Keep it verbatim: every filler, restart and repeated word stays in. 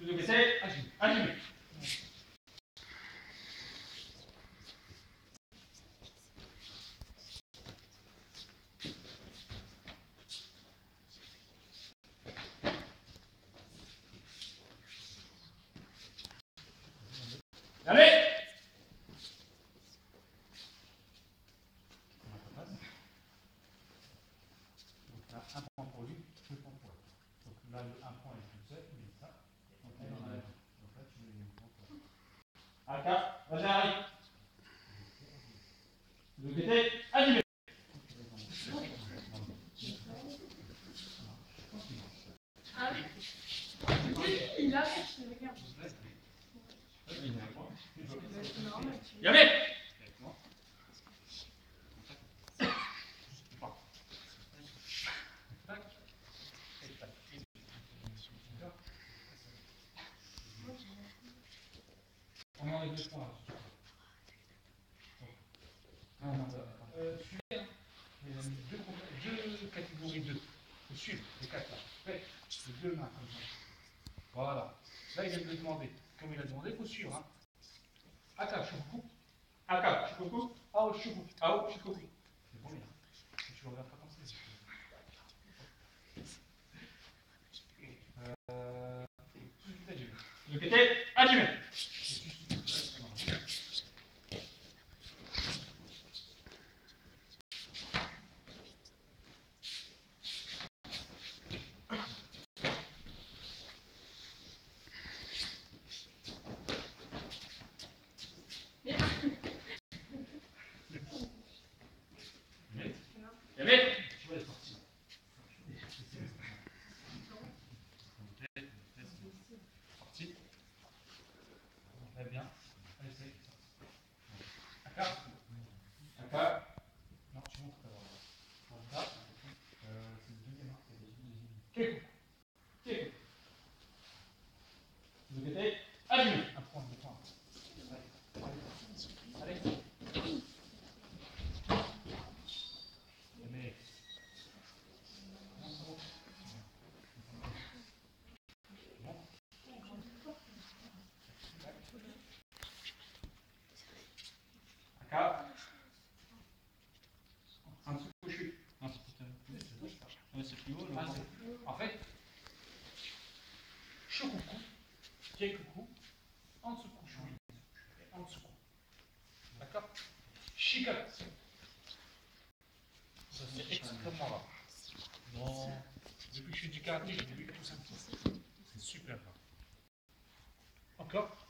Donc essaye, agis, agis. Allez! Donc là, un point pour lui, deux points pour lui. Donc là, le un point est tout seul, il met ça. Donc là, il en a un. Donc là, tu mets le point pour lui. Aka, vas-y, arrive. De côté, allez! Ah oui, il arrête, je regarde. Yamé! On enlève deux points. Non, non, euh, suivez, hein. Il y a deux, deux catégories deux. Faut suivre, les quatre là. Faites les deux mains comme ça. Voilà. Là, il vient de le demander. Comme il a demandé, il faut suivre. Hein. Aka, shukuku. Aka, shukuku. Ao, shukuku. Ao, shukuku. C'est bon, bien. Tu le regardes pas comme ça. Euh. Le côté, allumé. Yamé. Tu vois, elle est sortie. Sortie. Très bien. Allez, c'est Aka. Aka. Non, tu montres d'abord. Aka. Euh, c'est le deuxième. C'est le deuxième. Keku. Keku. De côté. Allumé. Un point, deux points. Allez. Allez. Yamé. Aka. Un dessous couchu. Non, c'est peut-être. Ouais, c'est plus haut. Ah, en fait, chokuku, kekuku, en dessous couchu. En dessous. D'accord? Shikaku. Ça, c'est extrêmement rare. Bon, depuis que je suis du karaté, j'ai vu tout ça. C'est super rare. Encore?